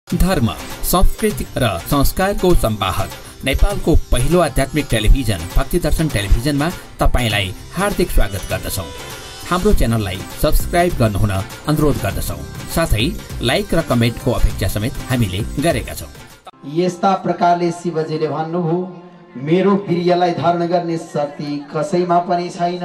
धर्म, संस्कृति र संस्कारको संवाहक नेपालको पहिलो आध्यात्मिक टेलिभिजन भक्ति दर्शन टेलिभिजनमा तपाईलाई हार्दिक स्वागत गर्दछौं। हाम्रो च्यानललाई सब्स्क्राइब गर्नुहुन अनुरोध गर्दछौं। साथै लाइक र कमेन्टको अपेक्षा समेत हामीले गरेका छौं। यस्ता प्रकारले शिवजीले भन्नुभयो, मेरो वीर्यलाई धारण गर्ने शक्ति कसैमा पनि छैन,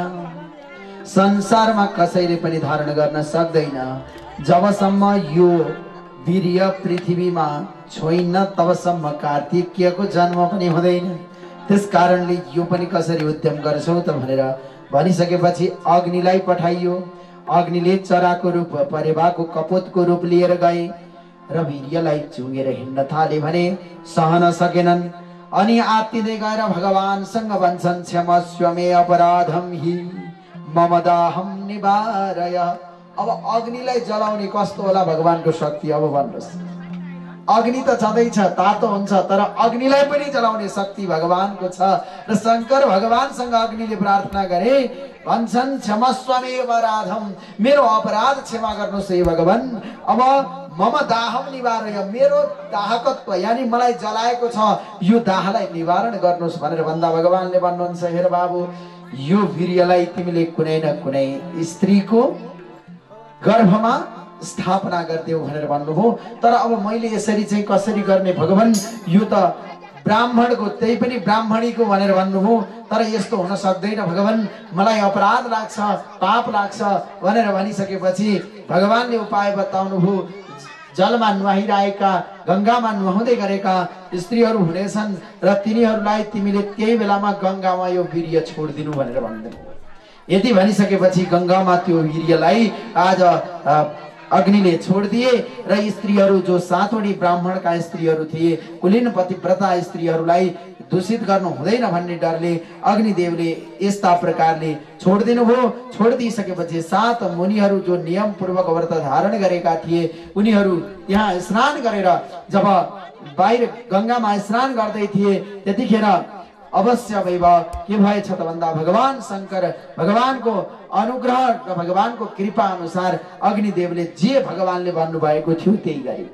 संसारमा कसैले पनि धारण गर्न सक्दैन। जबसम्म यो वीर्य पृथ्वीमा छोइन तबसम्म कार्तिकेयको जन्म पनि हुँदैन। त्यसकारणले यो पनि कसरी उद्यम गर्छौ त भनेर भनिसकेपछि अग्निलाई पठाइयो। अग्निले चराको रूप, परेवाको कपोतको रूप लिएर गए र वीर्यलाई चुँगेर हिँड्न थाले भने सहन सकेनन्। अनि आत्तिँदै गएर भगवानसँग भन्छन्, क्षमस्व मे अपराधम हि मम दाहम निवारय। अब अग्निलाई जलाउने कस्तो होला भगवानको शक्ति, अब भन्नुहोस्। अग्नि त छँदैछ, तातो हुन्छ, तर अग्निलाई पनि जलाउने शक्ति भगवानको छ। र शंकर भगवानसँग अग्निले प्रार्थना गरे, भन्छन् क्षमस्व मे अपराधम, मेरो अपराध क्षमा गर्नुहोस् हे भगवान। अब मम दाहम निवारय, मेरो दाहकत्व यानी मलाई जलाएको छ, यो दाहलाई निवारण गर्नुहोस् भनेर भन्दा भगवानले भन्नुहुन्छ, हेर बाबु, यो वीर्यलाई तिमीले कुनै न कुनै स्त्रीको गर्भमा स्थापना गरिदेऊ भनेर भन्नुभयो। तर अब मैले यसरी चाहिँ कसरी गर्ने भगवान, यो त ब्राह्मणको, त्यही पनि ब्राह्मणीको भनेर भन्नुभयो। तर यस्तो हुन सक्दैन भगवान, मलाई अपराध लाग्छ, पाप लाग्छ भनेर भनिसकेपछि भगवानले उपाय बताउनुभयो। जलमा नुहाइरहेका, गंगामा नुहाउँदै गरेका स्त्रीहरू हुनेछन् र तिनीहरूलाई तिमीले त्यही बेलामा गंगामा यो वीर्य छोडिदिनु भनेर भन्नुभयो। यदि भनिसकेपछि गंगामा त्यो वीर्यलाई आज अग्निले छोडिदिए र स्त्रीहरू जो 7 वटी ब्राह्मणका स्त्रीहरू थिए, कुलीन पतिव्रता स्त्रीहरूलाई दूषित गर्नु हुँदैन भन्ने डरले अग्निदेवले यस्ता प्रकारले छोडिदिनु भयो। छोडिदिसकेपछि 7 मुनिहरू जो नियम पूर्वक व्रत धारण गरेका थिए, उनीहरू यहाँ स्नान गरेर जब बाहिर गंगामा स्नान गर्दै थिए, त्यतिखेर अवश्य के भएछ त भन्दा भगवान शंकर, भगवानको अनुग्रह र भगवानको कृपा अनुसार अग्निदेवले जे भगवानले भन्नुभएको थियो त्यही गरे।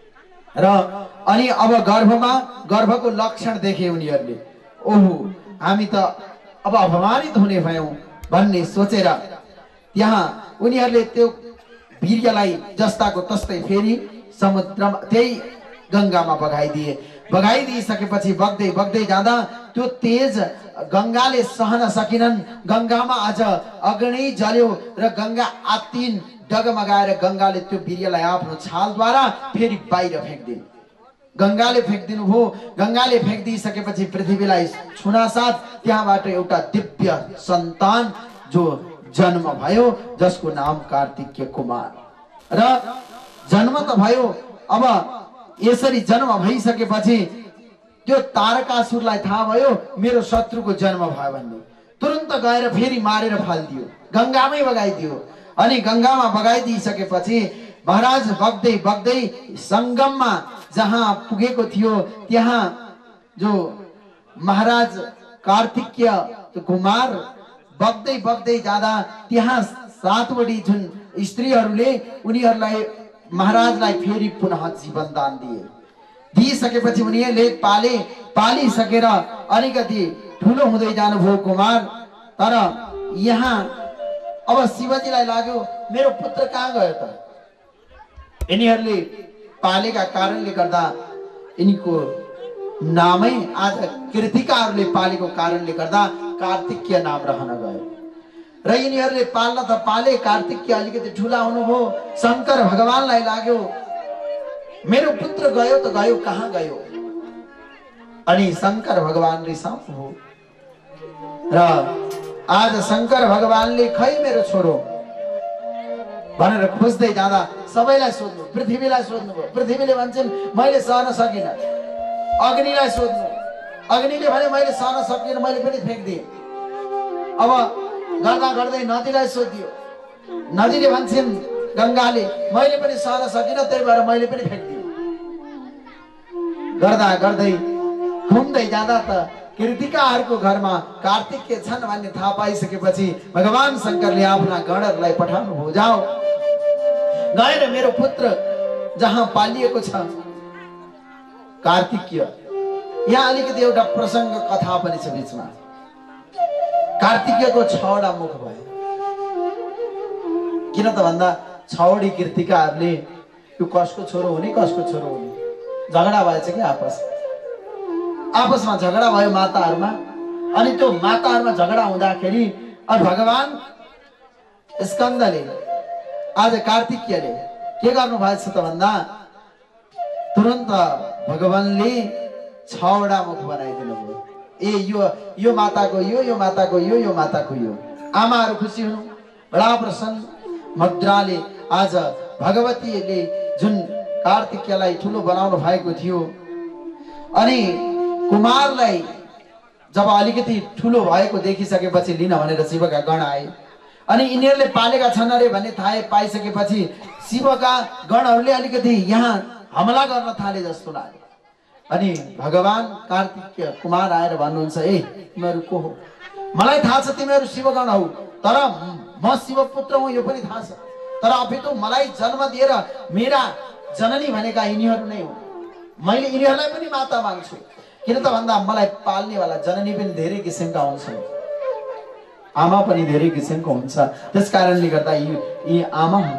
र अनि अब गर्भको लक्षण देखे उनीहरूले, ओहो हामी त अब अपमानित हुने भयौं भन्ने सोचेर त्यहाँ उनीहरूले त्यो वीर्यलाई जस्ताको तस्तै फेरि समुद्रमा त्यही गंगामा बगाइदिए। बगाइदिसकेपछि बग्दै बग्दै जाँदा त्यो तेज गंगाले सहन सकिनन्। गंगामा आज अग्नि जल्यो र गंगा आत्तिन डगमगाएर गंगाले त्यो वीर्यलाई आफ्नो छालद्वारा फेरि बाहिर फ्याँक्दिन्। गंगाले फ्याँक्दिनु भयो। गंगाले फ्याँक्दिसकेपछि पृथ्वीलाई छुनासाथ त्यहाँबाट एउटा दिव्य सन्तान जो जन्म भयो, जसको नाम कार्तिकेय कुमार। र जन्म त भयो। अब यसरी जन्म भइसकेपछि त्यो तारकासुरलाई थाहा भयो मेरो शत्रुको जन्म भयो भन्ने, तुरन्त गएर फेरि मारेर फालिदियो, गंगामै बगाइदियो। अनि गंगामा बगाइदिसकेपछि महाराज बग्दै बग्दै संगममा जहाँ पुगेको थियो, त्यहाँ जो महाराज कार्तिकेय कुमार बग्दै बग्दै जाँदा त्यहाँ 7 वटी जुन स्त्रीहरूले उनीहरूलाई महाराजलाई फेरि पुनः जीवन दान दिइसकेपछि उनीहरूले पालिसकेर अलिकति ठुलो हुँदै जानुभयो कुमार। तर यहाँ अब शिवजीलाई लाग्यो मेरो पुत्र कहाँ गयो त? यिनीहरूले पालेका कारणले गर्दा यिनीको नामै आज कृतिकाहरूले पालेको कारणले गर्दा कार्तिकेय नाम रहन गयो। र यिनीहरूले पाल्न त पाले, कार्तिकेय अलिकति ठुला हुनुभयो। शंकर भगवानलाई लाग्यो मेरो पुत्र गयो त गयो, कहाँ गयो? अनि शंकर भगवान रिसाउनु भयो र आज शंकर भगवानले खै मेरो छोरो भनेर खोज्दै जाँदा सबैलाई सोध्नु, पृथ्वीलाई सोध्नु भयो। पृथ्वीले भन्छन् मैले सहन सकिनँ। अग्निलाई सोध्नु, अग्निले भने मैले सहन सकिनँ, मैले पनि फ्याँक्दिएँ। अब गर्दा गर्दै नदीलाई सोधियो, नदीले भन्छन् गंगाले मैले पनि सहन सकिनँ, त्यही भएर मैले पनि फ्याँक्दिएँ। गर्दा गर्दै घुम्दै जाँदा त कृतिकाहरूको घरमा कार्तिकेय छन् भन्ने थाहा पाइसकेपछि भगवान शंकरले आफ्ना गणहरूलाई पठाउनु भयो, जाऊ गएर मेरो पुत्र जहाँ पालिएको छ कार्तिकीय। यहाँ अलिकति एउटा प्रसङ्ग कथा पनि छ बीचमा। कार्तिकीयको 6वटा मुख भयो। किन त भन्दा 6वटी कृतिकाहरूले यो कसको छोरो हुने कसको छोरो हुने झगडा भएछ कि आपसमा झगडा भयो माताहरूमा। अनि त्यो माताहरूमा झगडा हुँदाखेरि अब भगवान स्कन्दले आज कार्तिकीयले के गर्नु भएछ त भन्दा तुरन्त भगवानले 6वटा मुख बनाइदिनु भयो। यो माताको यो माताको यो माताको यो। आमाहरू खुसी हुनु, बडा प्रसन्न। मुद्राले आज भगवतीले जुन कार्तिकीयलाई ठुलो बनाउनु भएको थियो अनि कुमारलाई जब अलिकति ठुलो भएको देखिसकेपछि लिन भनेर शिवका गण आए अनि यिनीहरूले पालेका छन् अरे भन्ने थाहा पाइसकेपछि शिवका गणहरूले अलिकति यहाँ हमला गर्न थाले जस्तो लाग्यो। अनि भगवान कार्तिकीय कुमार आएर भन्नुहुन्छ, ए तिमीहरू को हो? मलाई थाहा छ तिमीहरू शिवगण हौ, तर म शिवपुत्र हुँ यो पनि थाहा छ। तर अपितु मलाई जन्म दिएर मेरा जननी भनेका यिनीहरू नै हुन्। मैले यिनीहरूलाई पनि माता माग्छु। किन त भन्दा मलाई पाल्नेवाला जननी पनि धेरै किसिमका हुन्छन्, आमा पनि धेरै किसिमको हुन्छ। त्यस कारणले गर्दा यी आमा हुन्।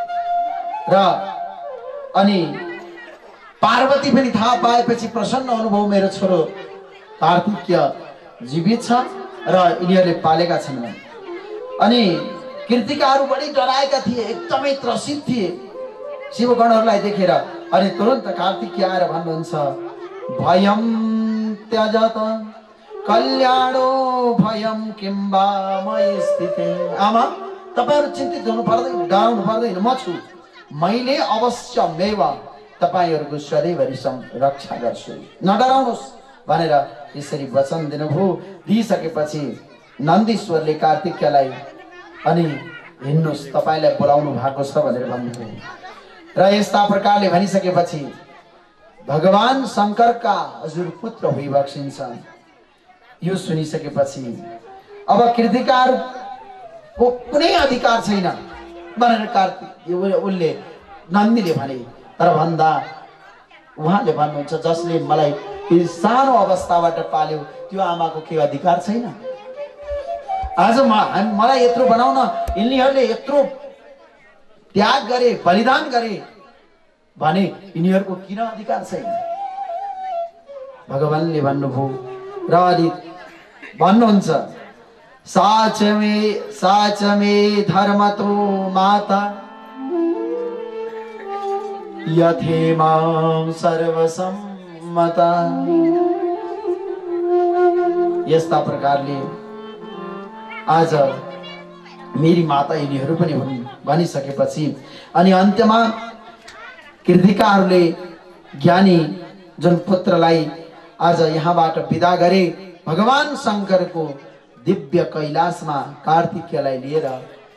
र अनि पार्वती पनि थाहा पाएपछि प्रसन्न अनुभव, मेरो छोरो कार्तिकीय जीवित छ र यिनीहरूले पालेका छन्। अनि कृतिकाहरू बढी डराएका थिए, एकदमै त्रसित थिए शिवगणहरूलाई देखेर। अनि तुरन्त कार्तिकीय आएर भन्नुहुन्छ, भयम त्यजत कल्याणो भयम किम्बा मयि स्थिते। आमा तपाईहरु चिन्तित हुनु पर्दैन, डराउनु पर्दैन, म छु। मैले अवश्य मेव तपाईहरुको सधैँभरि रक्षा गर्छु, नडराउनुस् भनेर यसरी वचन दिनुभयो। दिइसकेपछि नन्दीश्वरले कार्तिकीयलाई अनि हिँड्नुस् तपाईलाई बोलाउनु भएको छ भनेर भन्नुभयो। र यस्ता प्रकारले भनिसकेपछि भगवान शंकरका हजुर पुत्र भइबक्सिन्छन्। यो सुनिसकेपछि अब कृतिकारको कुनै अधिकार छैन भनेर उसले नन्दीले भने। तर भन्दा उहाँले भन्नुहुन्छ, जसले मलाई सानो अवस्थाबाट पाल्यो त्यो आमाको के अधिकार छैन? आज मलाई यत्रो बनाउन यिनीहरूले यत्रो त्याग गरे, बलिदान गरे भने यिनीहरूको किन अधिकार छैन? भगवानले भन्नुभयो र अनि भन्नुहुन्छ, साच मे धर्मतो माता यथेमां सर्वसम्मता। यस्ता प्रकारले आज मेरी माता यिनीहरू पनि हुन् भनिसकेपछि अनि अन्त्यमा कृतिकाहरूले ज्ञानी जुन पुत्रलाई आज यहाँबाट विदा गरे, भगवान शंकरको दिव्य कैलाशमा कार्तिकीयलाई लिएर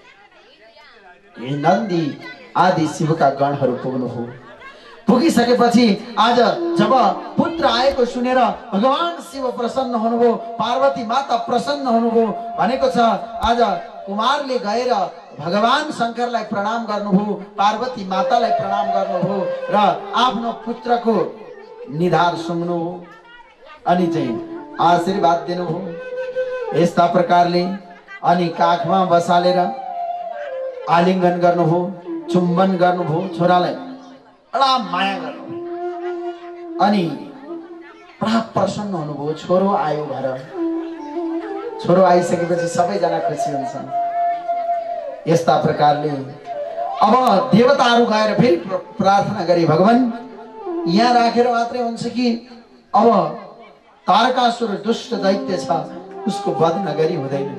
नन्दी आदि शिवका गणहरू पुग्नुभयो। पुगिसकेपछि आज जब पुत्र आएको सुनेर भगवान शिव प्रसन्न हुनुभयो, पार्वती माता प्रसन्न हुनुभयो भनेको छ। आज कुमारले गएर भगवान शंकरलाई प्रणाम गर्नुभयो, पार्वती मातालाई प्रणाम गर्नुभयो र आफ्नो पुत्रको निधार सुन्नु अनि चाहिँ आशीर्वाद दिनुभयो। यस्ता प्रकारले अनि काखमा बसालेर आलिङ्गन गर्नुभयो, चुम्बन गर्नुभयो, छोरालाई बडा माया गर्नुभयो अनि बडा प्रसन्न हुनुभयो। छोरो आयो घर, छोरो आइसकेपछि सबैजना खुसी हुन्छन्। यस्ता प्रकारले अब देवताहरू गएर फेरि प्रार्थना गरे, भगवान यहाँ राखेर मात्रै हुन्छ कि अब तारकासुर दुष्ट दैत्य छ उसको वध नगरी हुँदैन?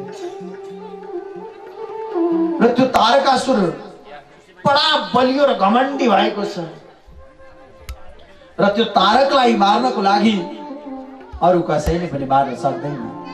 र त्यो तारकासुर बडा बलियो र घमण्डी भएको छ र त्यो तारकलाई मार्नको लागि अरु कसैले पनि मार्न सक्दैन।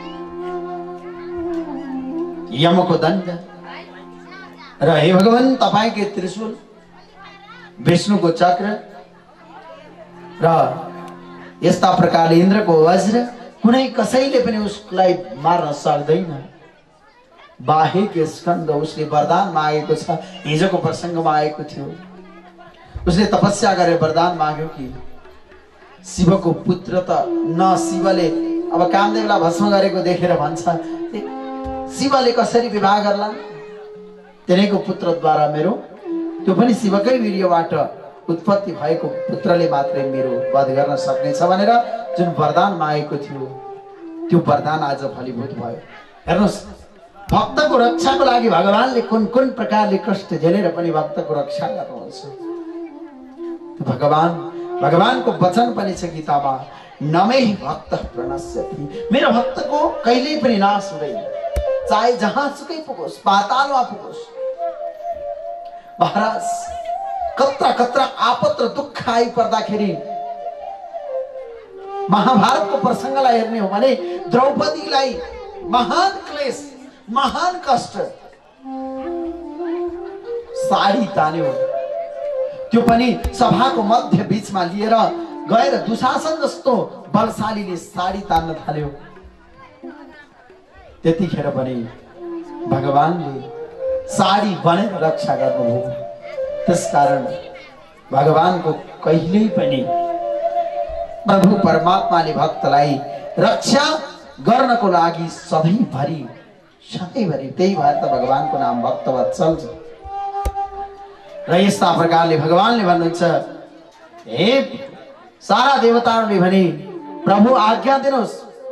यमको दण्ड र हे भगवान तपाईकै त्रिशूल, विष्णुको चक्र र यस्ता प्रकारले इन्द्रको वज्र, कुनै कसैले पनि उसलाई मार्न सक्दैन। बाहेक स्कन्द उसले वरदान मागेको छ। हिजोको प्रसङ्गमा आएको थियो, उसले तपस्या गरेर वरदान माग्यो कि शिवको पुत्र त न शिवले अब कामदेवलाई भस्म गरेको देखेर भन्छ शिवले कसरी विवाह गर्ला, तिनैको पुत्रद्वारा मेरो, त्यो पनि शिवकै वीर्यबाट उत्पत्ति भएको पुत्रले मात्रै मेरो वध गर्न सक्नेछ भनेर जुन वरदान मागेको थियो त्यो वरदान आज फलीभूत भयो। हेर्नुहोस्, भक्तको रक्षाको लागि भगवानले कुन कुन प्रकारले कष्ट झेलेर पनि भक्तको रक्षा गर्नुहुन्छ। भगवानको वचन पनि छ गीतामा, नमे भक्त प्रणश्यति, मेरो भक्तको कहिल्यै पनि नाश हुँदैन, चाहे जहाँ सुकै पुगोस्, पातालमा पुगोस्। महाराज कत्रा कत्रा आपत र दुःख आइपर्दाखेरि महाभारतको प्रसङ्गलाई हेर्ने हो भने द्रौपदीलाई महान क्लेश, महान कष्ट, साडी तान्यो, त्यो पनि सभाको मध्य बीचमा लिएर गएर दुशासन जस्तो बलशालीले साडी तान्न थाल्यो। त्यतिखेर पनि भगवानले साडी बनेर रक्षा गर्नुभयो। त्यसकारण भगवानको कहिल्यै पनि प्रभु परमात्माले भक्तलाई रक्षा गर्नको लागि सधैँभरि त्यही भएर त भगवानको नाम भक्तवत्सल छ। र यस्ता प्रकारले भगवानले भन्नुहुन्छ, हे सारा देवताहरूले भने प्रभु आज्ञा दिनुहोस्,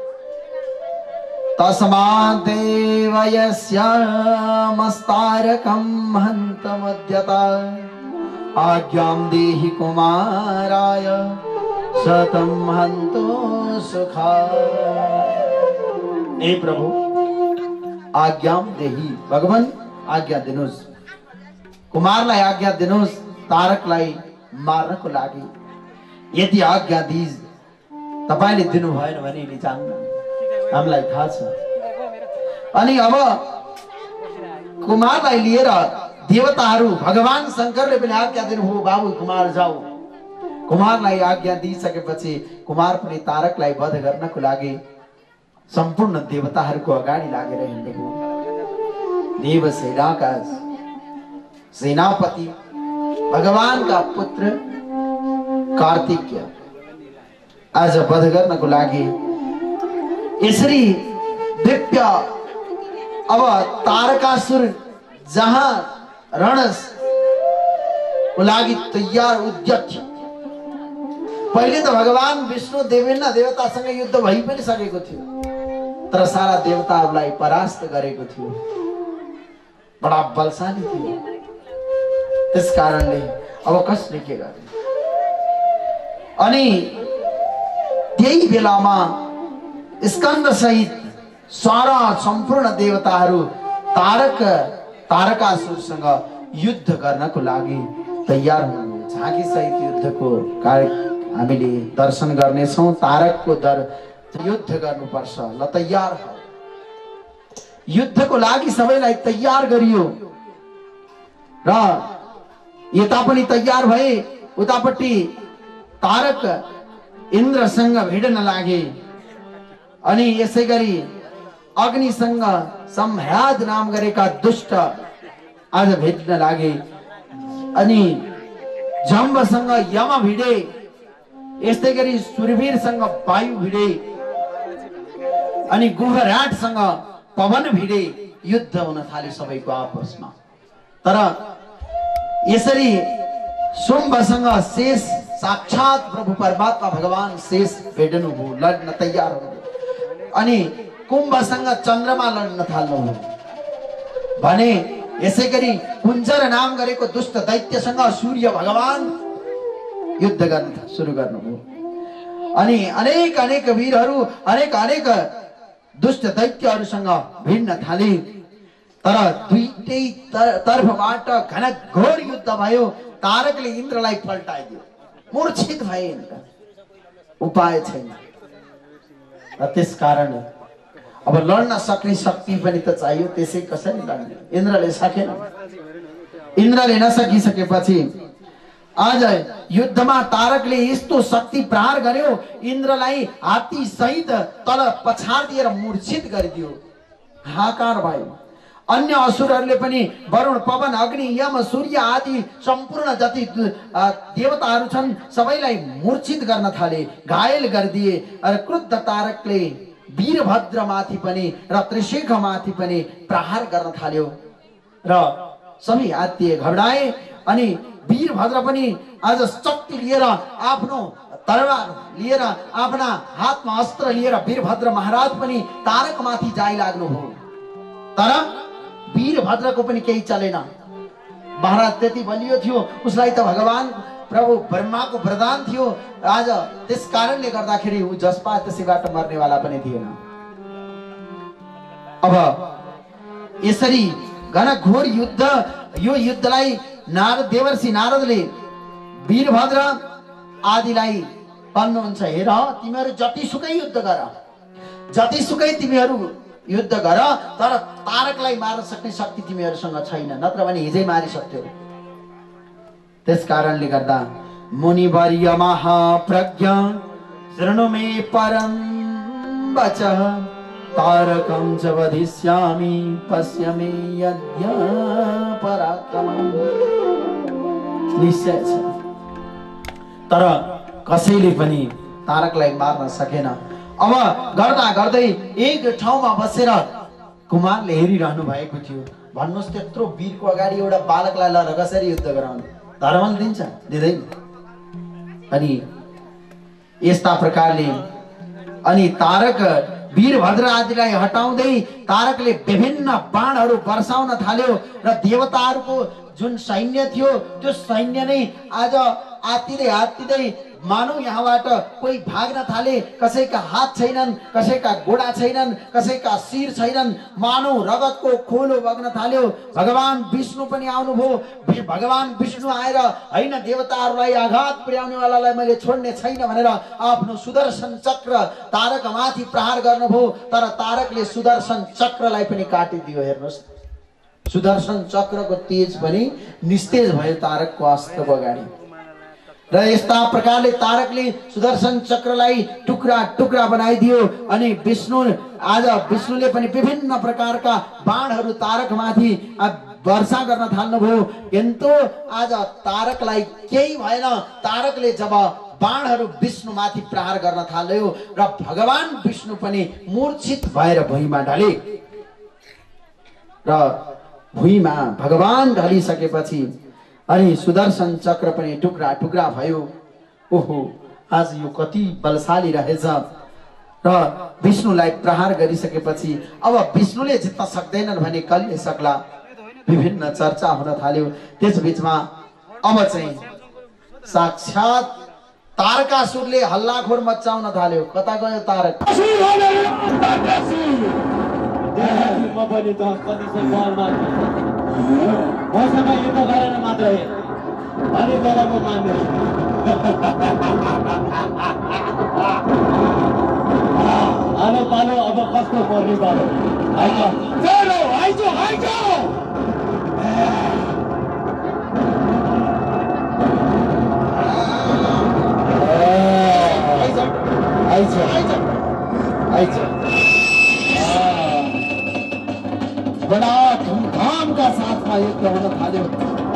तस्मात् देव यस्यामस्तारकं हन्तमद्यता आज्ञां देहि कुमाराय शतं हन्तो सुखाय। हे प्रभु आज्ञां देहि, भगवान आज्ञा दिनुहोस्, कुमारलाई आज्ञा दिनुहोस् तारकलाई मार्नको लागि। यदि आज्ञा दिज तपाईले दिनु भएन भने नि जान्नु, हामीलाई थाहा छ। अनि अब कुमारलाई लिएर देवताहरू, भगवान शंकरले पनि आज्ञा दिनुभयो, बाबु कुमार जाऊ। कुमारलाई आज्ञा दिइसकेपछि कुमार पनि तारकलाई वध गर्नको लागि सम्पूर्ण देवताहरूको अगाडि लागेर हिँड्नुभयो। देवसेनाका सेनापति भगवानका पुत्र कार्तिकेय आज वध गर्नको लागि यसरी दिव्य अब तारकासुर जहाँ रणको लागि तयार उद्यत थियो। पहिले त भगवान विष्णु देवेन्द्र देवतासँग युद्ध भइ पनि सकेको थियो, तर सारा देवताहरूलाई परास्त गरेको थियो, बडा बलशाली थियो। त्यस कारणले अब कसले के गर्ने। अनि त्यही बेलामा स्कंद सहित सारा सम्पूर्ण देवताहरू तारकासुरसँग युद्ध गर्नको लागि तयार हुनु। झाँकी सहित युद्धको कार्य हामीले दर्शन गर्नेछौँ। तारकको युद्ध गर्नुपर्छ, ल तयार हो। युद्धको लागि सबैलाई तयार गरियो र यता पनि तयार भए, उतापट्टि तारक इन्द्रसँग भिड्न लागे। अनि यसै गरी अग्निसँग सम्भ्राज नाम गरेका दुष्ट आज भेट्न लागे। अनि जम्बसँग यम भिडे, यस्तै गरी सुरवीरसँग वायु भिडे, अनि गुहराटसँग पवन भिडे। युद्ध हुन थाल्यो सबैको आपसमा। तर यसरी शुम्भसँग शेष, साक्षात प्रभु परमात्मा भगवान शेष भेट्नुभयो, लड्न तयार हुनुभयो। अनि कुम्भसँग चन्द्रमा लड्न थाल्नुभयो भने यसै गरी कुञ्जर नाम गरेको दुष्ट दैत्यसँग सूर्य भगवान युद्ध गर्न सुरु गर्नुभयो। अनि अनेक अनेक वीरहरू अनेक दुष्ट दैत्यहरूसँग भिड्न थाले। तर दुईटै तर्फबाट घनघोर युद्ध भयो। तारकले इन्द्रलाई पल्टाइदियो, मूर्छित भए, उपाय छैन। त्यसकारण अब लड्न सक्ने शक्ति पनि त चाहियो, त्यसै कसरी लड्ने। इन्द्रले सकेन। इन्द्रले नसकिसकेपछि आज युद्धमा तारकले यस्तो शक्ति प्रहार गर्यो, इन्द्रलाई हात्ती सहित तल पछाड दिएर मूर्छित गरिदियो। हाहाकार भयो। अन्य असुरहरूले पनि वरुण पवन अग्नि यम सूर्य आदि सम्पूर्ण जति देवताहरू छन् सबैलाई मूर्छित गर्न थाले, घायल गरिदिए। र क्रुद्ध तारकले वीरभद्रमाथि पनि र त्रिशेखमाथि पनि प्रहार गर्न थाल्यो र सबै आत्तिए, घबराए। अनि वीरभद्र पनि आज शक्ति लिएर आफ्नो तरवार लिएर आफ्ना हातमा अस्त्र लिएर वीरभद्र महाराज पनि तारकमाथि जाइ लाग्नुभयो। तर वीरभद्रको पनि केही चलेन। महाराज त्यति बलियो थियो, उसलाई त भगवान प्रभु ब्रह्माको वरदान थियो। आज त्यस कारणले गर्दाखेरि ऊ जसपा त्यसैबाट मर्नेवाला पनि थिएन। अब यसरी घनघोर युद्ध, यो युद्धलाई नारद देवर्षि नारदले वीरभद्र आदिलाई भन्नुहुन्छ, हेर तिमीहरू जतिसुकै युद्ध गर, जतिसुकै तिमीहरू युद्ध गर, तर तारकलाई मार्न सक्ने शक्ति तिमीहरूसँग छैन, नत्र भने हिजै मारिसक्थ्यौ। त्यस कारणले गर्दा मुनिवर्य महाप्रज्ञ शृणु मे परम वचः, तारकं च वधिष्यामि पश्य मे यद्य पराक्रमम्। निश्चय छ, तर कसैले पनि तारकलाई मार्न सकेन। अब गर्दा गर्दै एक ठाउँमा बसेर कुमारले हेरिरहनु भएको थियो। भन्नुहोस् त्यत्रो वीरको अगाडि एउटा बालकलाई ल कसरी युद्ध गराउनु, धर्मले दिन्छ? दिँदैन। अनि यस्ता प्रकारले अनि तारक वीरभद्र आदिलाई हटाउँदै तारकले विभिन्न बाणहरू बर्साउन थाल्यो र देवताहरूको जुन सैन्य थियो त्यो सैन्य नै आज आत्तिँदै आत्तिँदै मानौ यहाँबाट कोही भाग्न थाले। कसैका हात छैनन्, कसैका गोडा छैनन्, कसैका शिर छैनन्, मानौ रगतको खोलो बग्न थाल्यो। भगवान विष्णु पनि आउनुभयो। भगवान विष्णु आएर हैन देवताहरूलाई आघात पुर्याउनेवालालाई मैले छोड्ने छैन भनेर आफ्नो सुदर्शन चक्र तारकमाथि प्रहार गर्नुभयो। तर तारकले सुदर्शन चक्रलाई पनि काटिदियो। हेर्नुहोस्, सुदर्शन चक्रको तेज पनि निस्तेज भयो तारकको अस्त्रको अगाडि। र यस्ता प्रकारले तारकले सुदर्शन चक्रलाई टुक्रा टुक्रा बनाइदियो। अनि विष्णुले पनि विभिन्न प्रकारका बाणहरू तारकमाथि वर्षा गर्न थाल्नुभयो। किन्तु आज तारकलाई केही भएन। तारकले जब बाणहरू विष्णुमाथि प्रहार गर्न थाल्यो र भगवान विष्णु पनि मूर्छित भएर भुइँमा ढले र भुइँमा भगवान ढलिसकेपछि अनि सुदर्शन चक्र पनि टुक्रा टुक्रा भयो। ओहो, आज यो कति बलशाली रहेछ। र विष्णुलाई प्रहार गरिसकेपछि अब विष्णुले जित्न सक्दैनन् भने कसले सक्ला? विभिन्न चर्चा हुन थाल्यो। त्यसबीचमा अब चाहिँ साक्षात तारकासुरले हल्लाखोर मचाउन थाल्यो। कता गयो तारक? मसँग युद्ध गरेर मात्रै अनि बेलाको मान्ने आलो पालो अब कस्तो पर्ने पालो चलो आइजो आइजो आइजो आइजो बड़ा धूमधाम का साथ में युद्ध होना थाल्यो।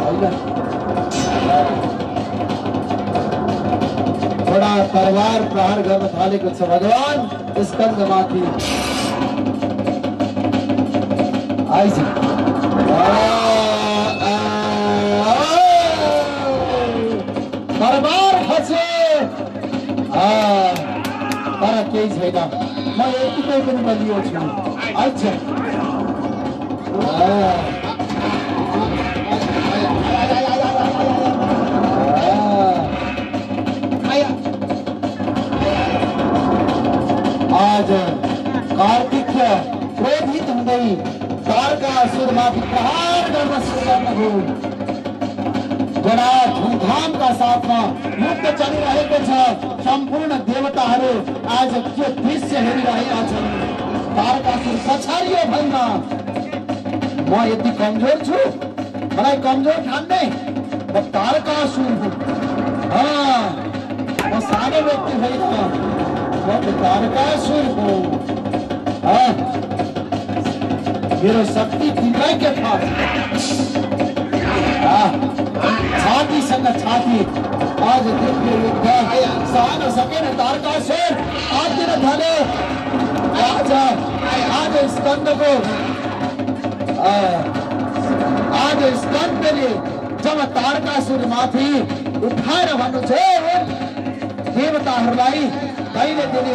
बड़ा तरवार प्रहार गर्न थालेको छ। भगवान स्कन्दमाथि आइज तरवार खसे। तर केही छैन, म यतिकै पनि बलियो छु। अच्छा आज कार्तिक क्रोधित हुँदै तारकासुरमाथि प्रहार गर्न सुरु गर्नुभयो। बडा धुमधामका साथमा युद्ध चलिरहेको छ। सम्पूर्ण देवताहरू आज त्यो दृश्य हेरिरहेका छन्। तारकासुर पछाडियो भन्दा म यति कमजोर छु, मलाई कमजोर ठान्ने? म तारकासुर हुँ। म सानो व्यक्ति होइन, म तारकासुर हुँ। मेरो शक्ति तिमीलाई के थाहा? छातीसँग छाती आज दिव्य युद्ध सहन सकेन तारकासुर आतिर थाल्यो। आज स्कन्दले जब तारकासुर माथि उठाएर भन्नु छ देवताहरूलाई धैर्य दिने।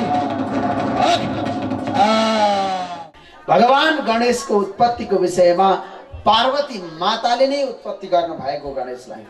भगवान गणेशको उत्पत्तिको विषयमा पार्वती माताले नै उत्पत्ति गर्नु भएको गणेशलाई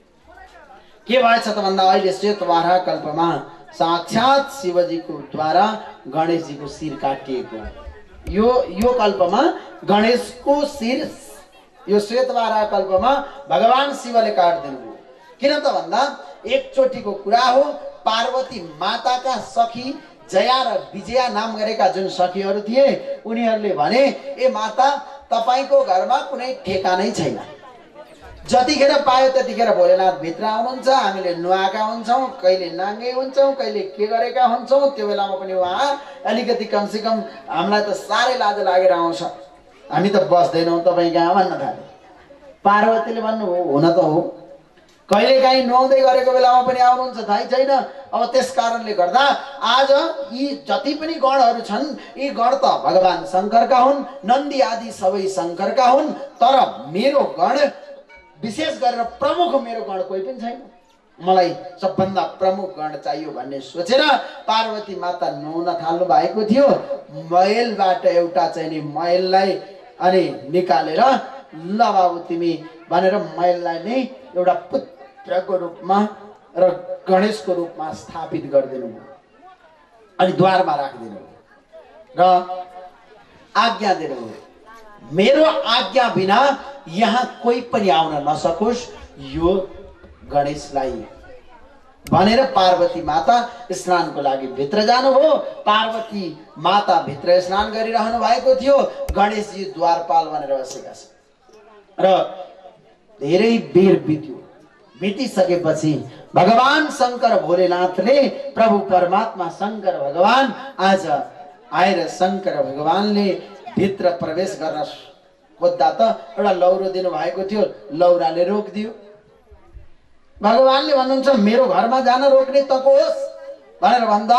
के भएछ त भन्दा अहिले श्वेतवाराह कल्पमा साक्षात शिवजीको द्वारा गणेशजीको शिर काटिएको। यो कल्पमा गणेशको शिर यो श्वेतवाराह कल्पमा भगवान शिवले काट्दिनु भयो। किन त भन्दा एकचोटिको कुरा हो, पार्वती माताका सखी जया र विजया नाम गरेका जुन सखीहरू थिए उनीहरूले भने ए माता तपाईको घरमा कुनै ठेकानै छैन, जतिखेर पायो त्यतिखेर भोलेनाथ भित्र आउनुहुन्छ, हामीले नुहाएका हुन्छौँ, कहिले नाङ्गे हुन्छौँ, कहिले के गरेका हुन्छौँ, त्यो बेलामा पनि उहाँ अलिकति कमसेकम हामीलाई त साह्रै लाज लागेर आउँछ, हामी त बस्दैनौँ तपाईँ कहाँ भन्न थाले। पार्वतीले भन्नु हुन त हो, कहिलेकाहीँ नुहाउँदै गरेको बेलामा पनि आउनुहुन्छ, थाहै छैन। अब त्यस कारणले गर्दा आज यी जति पनि गणहरू छन् यी गण त भगवान शङ्करका हुन्, नन्दी आदि सबै शङ्करका हुन्, तर मेरो गण विशेष गरेर प्रमुख मेरो गण कोही पनि छैन, मलाई सबभन्दा प्रमुख गण चाहियो भन्ने सोचेर पार्वती माता नुहाउन थाल्नु भएको थियो। मैलबाट एउटा चाहिँ नि मैललाई अनि निकालेर ल बाबु तिमी भनेर मैललाई नै एउटा पुत्रको रूपमा र गणेशको रूपमा स्थापित गरिदिनु भयो अनि द्वारमा राखिदिनु र आज्ञा दिनुभयो, मेरो आज्ञा बिना यहाँ कोही पनि आउन नसकोस् यो गणेशलाई भनेर पार्वती माता स्नानको लागि भित्र जानुभयो। पार्वती माता भित्र स्नान गरिरहनु भएको थियो, गणेशजी द्वारपाल भनेर बसेका छन् र धेरै बेर बित्यो। बितिसकेपछि भगवान शङ्कर भोलेनाथले प्रभु परमात्मा शङ्कर भगवान आज आएर शङ्कर भगवानले भित्र प्रवेश गर्न खोज्दा त एउटा लौरो दिनु भएको थियो, लौराले रोकिदियो। भगवानले भन्नुहुन्छ मेरो घरमा जान रोक्ने त को होस् भनेर भन्दा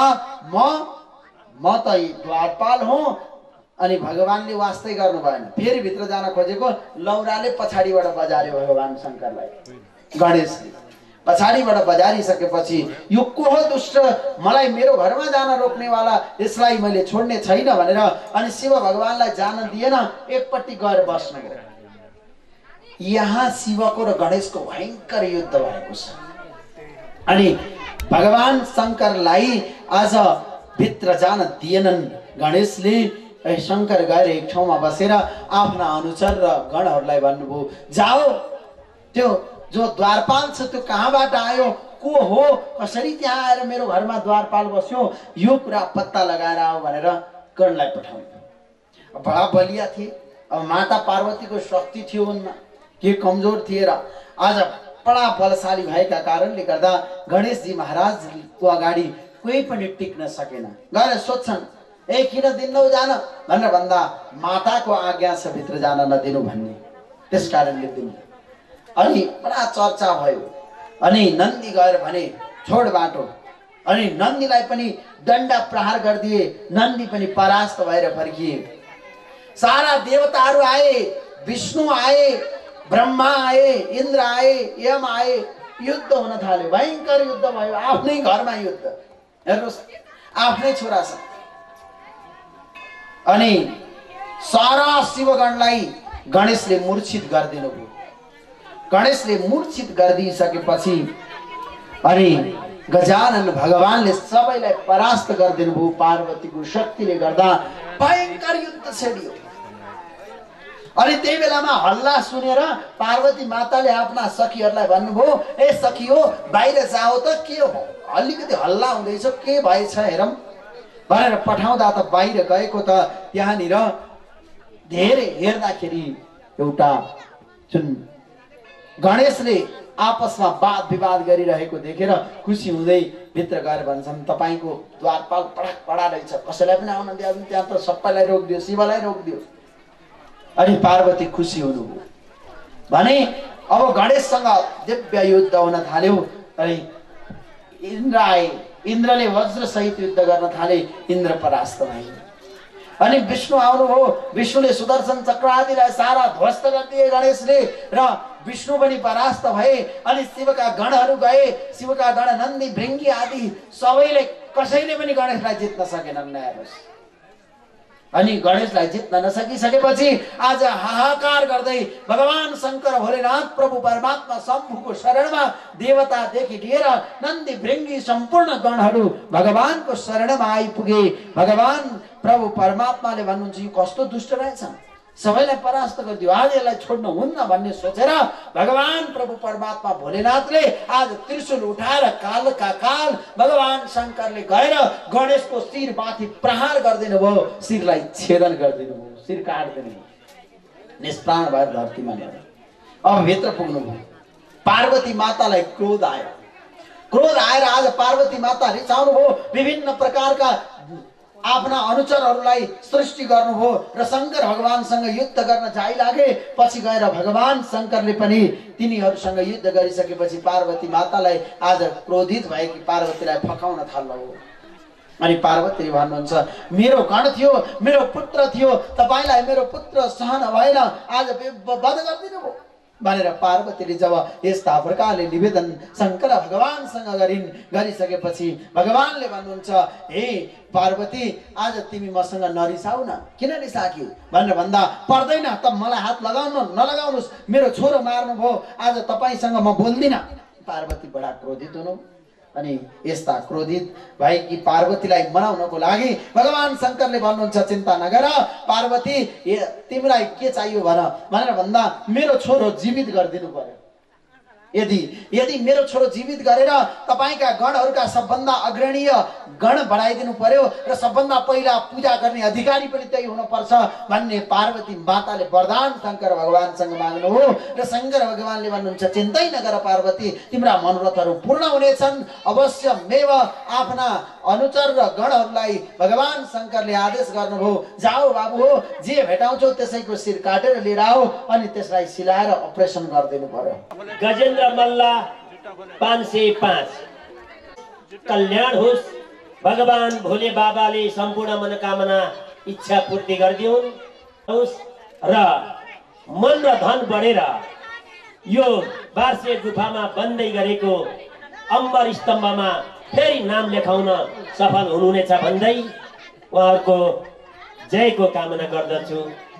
म त द्वारपाल हुँ। अनि भगवानले वास्तै गर्नु भएन, फेरि भित्र जान खोजेको लौराले पछाडिबाट बजार्यो भगवान शङ्करलाई। गणेशले पछाडिबाट बजारिसकेपछि यो को हो दुष्ट, मलाई मेरो घरमा जान रोक्नेवाला, यसलाई मैले छोड्ने छैन भनेर अनि शिव भगवानलाई जान दिएन, एकपट्टि गएर बस्नुभयो। यहाँ शिवको र गणेशको भयङ्कर युद्ध भएको छ अनि भगवान शङ्करलाई आज भित्र जान दिएनन्। गणेशले शङ्कर गएर एक ठाउँमा बसेर आफ्ना अनुचर र गणहरूलाई भन्नुभयो जाओ, त्यो जो द्वारपाल छ त्यो कहाँबाट आयो, को हो, कसरी त्यहाँ आएर मेरो घरमा द्वारपाल बस्यो, यो कुरा पत्ता लगाएर आओ भनेर गणलाई पठाउनु। बडा बलिया थिए, अब माता पार्वतीको शक्ति थियो उनमा, के कमजोर थिए र आज बडा बलशाली भएका कारणले गर्दा गणेशजी महाराजको अगाडि कोही पनि टिक्न सकेन। गएर सोध्छन् ए किन दिन्नौ जान भनेर भन्दा माताको आज्ञा छ भित्र जान नदिनु भन्ने, त्यस कारणले दिनु। अनि बडा चर्चा भयो अनि नन्दी गएर भने छोड बाटो, अनि नन्दीलाई पनि दण्ड प्रहार गरिदिए, नन्दी पनि परास्त भएर फर्किए। सारा देवताहरू आए, विष्णु आए, ब्रह्मा आए, इन्द्र आए, यम आए, युद्ध हुन थाल्यो, भयङ्कर युद्ध भयो। आफ्नै घरमा युद्ध, हेर्नुहोस् आफ्नै छोरा छ। अनि सारा शिवगणलाई गणेशले मूर्छित गरिदिनु भयो। गणेशले मूर्छित गरिदिसकेपछि अनि गजानन भगवानले सबैलाई परास्त गरिदिनु भयो। पार्वतीको शक्तिले गर्दा भयङ्कर युद्ध छेडियो। अनि त्यही बेलामा हल्ला सुनेर पार्वती माताले आफ्ना सखीहरूलाई भन्नुभयो ए सखी हो बाहिर जाओ त, के हो अलिकति हल्ला हुँदैछ, के भएछ हेरौँ भनेर पठाउँदा त बाहिर गएको त त्यहाँनिर धेरै हेर्दाखेरि एउटा जुन गणेशले आपसमा वाद विवाद गरिरहेको देखेर खुसी हुँदै भित्र गएर भन्छन् तपाईँको द्वारपाल पडा रहेछ, कसैलाई पनि आउन दिएन, त्यहाँ त सबैलाई रोकिदियो, शिवलाई रोकिदियो। अनि पार्वती खुसी हुनुभयो भने अब गणेशसँग दिव्य युद्ध हुन थाल्यो। अनि इन्द्र आए, इन्द्रले वज्र सहित युद्ध गर्न थाले, इन्द्र परास्त भए। अनि विष्णु आउनुभयो, विष्णुले सुदर्शन चक्र आदिलाई सारा ध्वस्त गरिदिए गणेशले र विष्णु पनि परास्त भए। अनि शिवका गणहरू गए, शिवका गण नन्दी भृङ्गी आदि सबैले कसैले पनि गणेशलाई जित्न सकेनन्। हेर्नुहोस्, अनि गणेशलाई जित्न नसकिसकेपछि आज हाहाकार गर्दै भगवान शंकर भोलेनाथ प्रभु परमात्मा शम्भुको शरणमा देवतादेखि लिएर नन्दी भृङ्गी सम्पूर्ण गणहरू भगवानको शरणमा आइपुगे। भगवान प्रभु परमात्माले भन्नुहुन्छ यो कस्तो दुष्ट रहेछ, सबैलाई परास्त गरिदियो, आज यसलाई छोड्नु हुन्न भन्ने सोचेर भगवान प्रभु परमात्मा भोलेनाथले आज त्रिशूल उठाएर कालका काल भगवान शंकरले गएर गणेशको शिर माथि प्रहार गरिदिनु भयो, शिरलाई छेदन गरिदिनु भयो, शिर काट्दिनु, निष्प्राण भएर धरतीमा ल्याएर अब भित्र पुग्नुभयो। पार्वती मातालाई क्रोध आयो। क्रोध आएर आज पार्वती माता रिसाउनु भयो, विभिन्न प्रकारका आफ्ना अनुचरहरूलाई सृष्टि गर्नुभयो र शंकर भगवानसँग युद्ध गर्न जाइलागे। पछि गएर भगवान शंकरले पनि तिनीहरूसँग युद्ध गरिसकेपछि पार्वती मातालाई आज क्रोधित भए कि पार्वतीलाई फकाउन थाल्नुभयो। अनि पार्वतीले भन्नुहुन्छ मेरो गण थियो, मेरो पुत्र थियो, तपाईलाई मेरो पुत्र सहन भएन, आज वध गरिदिनु भयो भनेर पार्वतीले जब यस्ता प्रकारले निवेदन शंकर भगवानसँग गरिसकेपछि भगवानले भन्नुहुन्छ हे पार्वती आज तिमी मसँग नरिसाउ न, किन रिसाक्यौ भनेर भन्दा पर्दैन त मलाई हात नलगाउनुस्, मेरो छोरो मार्नुभयो, आज तपाईसँग म बोल्दिन। पार्वती बडा क्रोधित हुनु। अनि यस्ता क्रोधित भएकी पार्वतीलाई मनाउनको लागि भगवान शंकरले भन्नुहुन्छ चिन्ता नगर पार्वती, तिमीलाई के चाहियो भनेर भन्दा मेरो छोरो जीवित गरिदिनु पर्यो। यदि मेरो छोरो जीवित गरेर तपाईका गणहरूका सबभन्दा अग्रणीय गण बढाइदिनु पर्यो र सबभन्दा पहिला पूजा गर्ने अधिकारी पनि त्यही हुनुपर्छ भन्ने पार्वती माताले वरदान शंकर भगवानसँग माग्नु हो। र शंकर भगवानले भन्नुहुन्छ चिन्तै नगर पार्वती, तिम्रा मनोरथहरू पूर्ण हुनेछन्। अवश्य मेव आफ्ना अनुचर र गणहरूलाई भगवान शंकरले आदेश गर्नुभयो, जाऊ बाबु हो, जे भेटाउँछौ त्यसैको शिर काटेर लिएर आओ अनि त्यसलाई सिलाएर अपरेसन गरिदिनु पर्यो। गजेन्द्र मल्ला 505 कल्याण होस्। भगवान भोले बाबाले सम्पूर्ण मनोकामना इच्छा पूर्ति गरिदिउन् र मन र धन बढेर यो बार्से गुफामा बन्दै गरेको अम्बर स्तम्भमा फेरि नाम लेखाउन सफल हुनुहुनेछ भन्दै उहाँहरूको जयको कामना गर्दछु।